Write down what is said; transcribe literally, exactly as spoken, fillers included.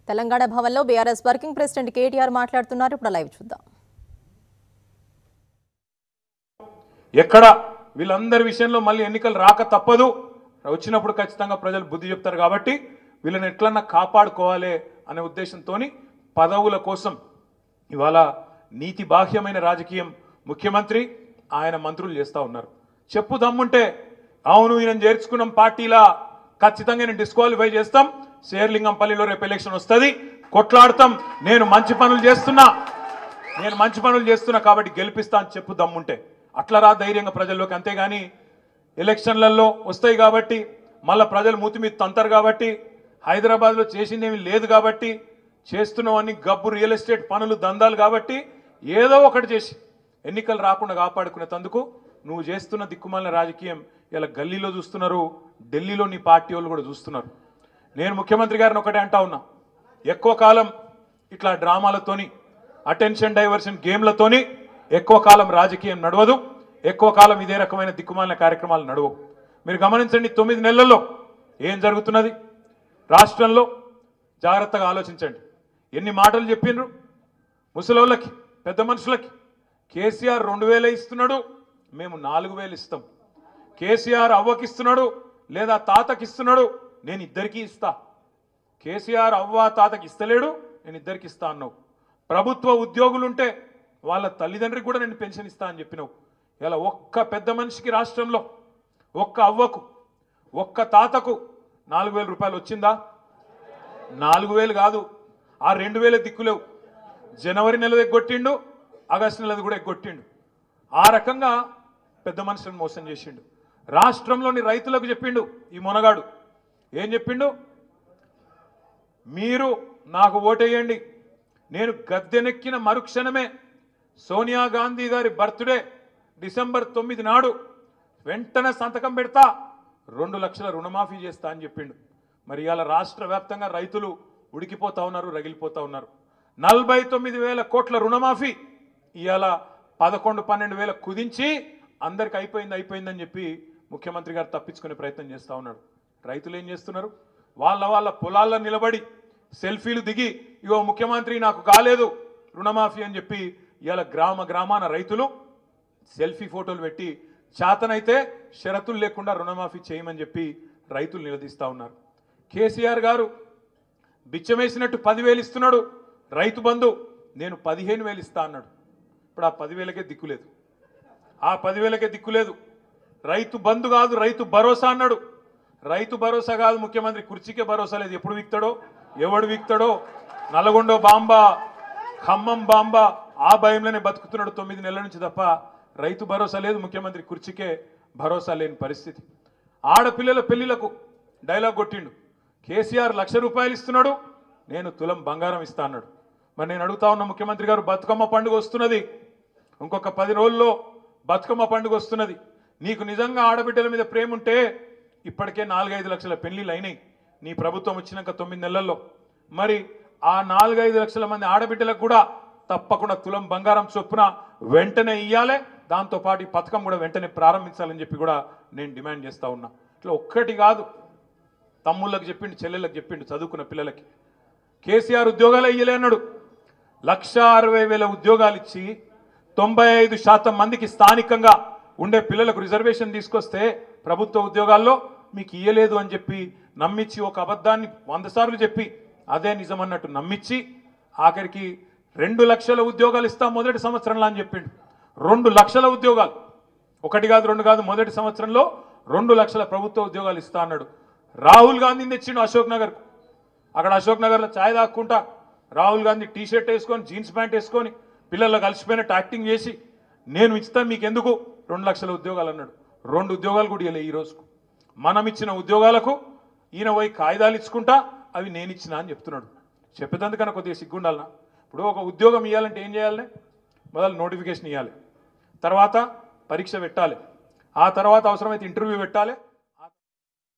తెలంగాణ భవన్లో B R S working president K T R మాట్లాడుతున్నారు. ఇప్పుడు లైవ్ చూద్దాం. ఎక్కడ వీళ్ళందరి విషయంలో మళ్ళీ ఎన్నికలు రాక తప్పదు, వచ్చినప్పుడు ఖచ్చితంగా ప్రజలు బుద్ధి చెప్తారు కాబట్టి వీళ్ళని ఎట్లన్నా కాపాడుకోవాలి అనే ఉద్దేశంతో పదవుల కోసం ఇవాళ నీతి బాహ్యమైన రాజకీయం ముఖ్యమంత్రి ఆయన మంత్రులు చేస్తూ ఉన్నారు. చెప్పు దమ్ముంటే అవును ఈయన చేర్చుకున్నాం పార్టీలా ఖచ్చితంగా నేను డిస్క్వాలిఫై చేస్తాం, శేర్లింగంపల్లిలో రేపు ఎలక్షన్ వస్తుంది, కొట్లాడతాం, నేను మంచి పనులు చేస్తున్నా నేను మంచి పనులు చేస్తున్నా కాబట్టి గెలిపిస్తా అని చెప్పు దమ్ముంటే అట్లా రా ధైర్యంగా ప్రజల్లోకి. అంతేగాని ఎలక్షన్లలో వస్తాయి కాబట్టి మళ్ళీ ప్రజలు మూతి మీద తంతారు కాబట్టి హైదరాబాద్లో చేసిందేమీ లేదు కాబట్టి చేస్తున్నవన్నీ గబ్బు రియల్ ఎస్టేట్ పనులు దందాలు కాబట్టి ఏదో ఒకటి చేసి ఎన్నికలు రాకుండా కాపాడుకునేందుకు నువ్వు చేస్తున్న దిక్కుమాలిన రాజకీయం ఇలా గల్లీలో చూస్తున్నారు, ఢిల్లీలో నీ పార్టీ వాళ్ళు కూడా చూస్తున్నారు. నేను ముఖ్యమంత్రి గారిని ఒకటే అంటా ఉన్నా, ఎక్కువ కాలం ఇట్లా డ్రామాలతోని అటెన్షన్ డైవర్షన్ గేమ్లతోని ఎక్కువ కాలం రాజకీయం నడవదు, ఎక్కువ కాలం ఇదే రకమైన దిక్కుమాలిన కార్యక్రమాలు నడవవు. మీరు గమనించండి, తొమ్మిది నెలల్లో ఏం జరుగుతున్నది రాష్ట్రంలో జాగ్రత్తగా ఆలోచించండి. ఎన్ని మాటలు చెప్పిండ్రు ముసలోళ్ళకి పెద్ద మనుషులకి. కేసీఆర్ రెండు వేలే ఇస్తున్నాడు, మేము నాలుగు వేలు ఇస్తాం. కేసీఆర్ అవ్వకి ఇస్తున్నాడు లేదా తాతకి ఇస్తున్నాడు, నేను ఇద్దరికీ ఇస్తా. కేసీఆర్ అవ్వ తాతకి ఇస్తలేడు, నేను ఇద్దరికి ఇస్తా అన్నావు. ప్రభుత్వ ఉద్యోగులుంటే వాళ్ళ తల్లిదండ్రికి కూడా నేను పెన్షన్ ఇస్తా అని చెప్పినావు. ఇలా ఒక్క పెద్ద మనిషికి రాష్ట్రంలో ఒక్క అవ్వకు ఒక్క తాతకు నాలుగు వేల రూపాయలు వచ్చిందా? నాలుగు వేలు కాదు, ఆ రెండు వేల దిక్కులేవు. జనవరి నెలది ఎగ్గొట్టిండు, ఆగస్టు నెలది కూడా ఎగ్గొట్టిండు. ఆ రకంగా పెద్ద మనుషులను మోసం చేసిండు. రాష్ట్రంలోని రైతులకు చెప్పిండు ఈ మొనగాడు. ఏం చెప్పిండు? మీరు నాకు ఓటేయండి, నేను గద్దెనెక్కిన మరుక్షణమే సోనియా గాంధీ గారి బర్త్డే డిసెంబర్ తొమ్మిది నాడు వెంటనే సంతకం పెడతా, రెండు లక్షల రుణమాఫీ చేస్తా అని చెప్పిండు. మరి ఇవాళ రాష్ట్ర వ్యాప్తంగా రైతులు ఉడికిపోతా ఉన్నారు, రగిలిపోతా ఉన్నారు. నలభై తొమ్మిది వేల కోట్ల రుణమాఫీ ఇవాళ పదకొండు పన్నెండు వేల కుదించి అందరికి అయిపోయింది అయిపోయిందని చెప్పి ముఖ్యమంత్రి గారు తప్పించుకునే ప్రయత్నం చేస్తూ ఉన్నాడు. రైతులు ఏం చేస్తున్నారు? వాళ్ళ వాళ్ళ పొలాల్లో నిలబడి సెల్ఫీలు దిగి ఇగో ముఖ్యమంత్రి నాకు కాలేదు రుణమాఫీ అని చెప్పి ఇవాళ గ్రామ గ్రామాన రైతులు సెల్ఫీ ఫోటోలు పెట్టి చేతనైతే షరతులు లేకుండా రుణమాఫీ చేయమని చెప్పి రైతులు నిలదీస్తూ ఉన్నారు. కేసీఆర్ గారు బిచ్చమేసినట్టు పదివేలు ఇస్తున్నాడు, రైతు బంధు నేను పదిహేను వేలు ఇస్తా అన్నాడు. ఇప్పుడు ఆ పదివేలకే దిక్కులేదు, ఆ పదివేలకే దిక్కులేదు. రైతు బంధు కాదు రైతు భరోసా అన్నాడు. రైతు భరోసా కాదు, ముఖ్యమంత్రి కుర్చీకే భరోసా లేదు. ఎప్పుడు వీక్తాడో ఎవడు వీక్తాడో, నల్గొండ బాంబా ఖమ్మం బాంబా ఆ భయంలోనే బతుకుతున్నాడు తొమ్మిది నెలల నుంచి తప్ప రైతు భరోసా లేదు, ముఖ్యమంత్రి కుర్చీకే భరోసా లేని పరిస్థితి. ఆడపిల్లల పెళ్లిలకు డైలాగ్ కొట్టిండు. కేసీఆర్ లక్ష రూపాయలు ఇస్తున్నాడు, నేను తులం బంగారం ఇస్తా అన్నాడు. మరి నేను అడుగుతా ఉన్న ముఖ్యమంత్రి గారు, బతుకమ్మ పండుగ వస్తున్నది, ఇంకొక పది రోజుల్లో బతుకమ్మ పండుగ వస్తున్నది. నీకు నిజంగా ఆడబిడ్డల మీద ప్రేమ ఉంటే ఇప్పటికే నాలుగైదు లక్షల పెళ్లిళ్ళు అయినాయి నీ ప్రభుత్వం వచ్చినాక తొమ్మిది నెలల్లో. మరి ఆ నాలుగైదు లక్షల మంది ఆడబిడ్డలకు కూడా తప్పకుండా తులం బంగారం చొప్పున వెంటనే ఇయ్యాలి, దాంతోపాటు ఈ పథకం కూడా వెంటనే ప్రారంభించాలని చెప్పి కూడా నేను డిమాండ్ చేస్తూ ఉన్నా. ఇట్లా ఒక్కటి కాదు, తమ్ముళ్ళకి చెప్పిండు, చెల్లెళ్ళకి చెప్పిండు, చదువుకున్న పిల్లలకి. కేసీఆర్ ఉద్యోగాలు ఇయ్యలే అన్నాడు. లక్ష అరవై వేల ఉద్యోగాలు ఇచ్చి తొంభై ఐదు శాతం మందికి స్థానికంగా ఉండే పిల్లలకు రిజర్వేషన్ తీసుకొస్తే ప్రభుత్వ ఉద్యోగాల్లో మీకు ఇయ్యలేదు అని చెప్పి నమ్మించి ఒక అబద్ధాన్ని వంద సార్లు చెప్పి అదే నిజం అన్నట్టు నమ్మించి ఆఖరికి రెండు లక్షల ఉద్యోగాలు ఇస్తాం మొదటి సంవత్సరంలో అని చెప్పిండు. రెండు లక్షల ఉద్యోగాలు, ఒకటి కాదు రెండు కాదు, మొదటి సంవత్సరంలో రెండు లక్షల ప్రభుత్వ ఉద్యోగాలు ఇస్తా అన్నాడు. రాహుల్ గాంధీని తెచ్చిండు అశోక్ నగర్. అక్కడ అశోక్ నగర్లో ఛాయ్ తాక్కుంటా రాహుల్ గాంధీ టీ షర్ట్ వేసుకొని జీన్స్ ప్యాంట్ వేసుకొని పిల్లల్లో కలిసిపోయినట్టు యాక్టింగ్ చేసి నేను ఇస్తాను మీకు ఎందుకు రెండు లక్షల ఉద్యోగాలు అన్నాడు. రెండు ఉద్యోగాలు కూడా ఇవ్వలే ఈ రోజుకు. మనం ఇచ్చిన ఉద్యోగాలకు ఈయన పోయి కాగితాలు ఇచ్చుకుంటా అవి నేను ఇచ్చినా అని చెప్తున్నాడు. చెప్పేదందుకన్నా కొద్దిగా సిగ్గుండాలనా? ఇప్పుడు ఒక ఉద్యోగం ఇవ్వాలంటే ఏం చేయాలి? మొదలు నోటిఫికేషన్ ఇవ్వాలి, తర్వాత పరీక్ష పెట్టాలి, ఆ తర్వాత అవసరమైతే ఇంటర్వ్యూ పెట్టాలి.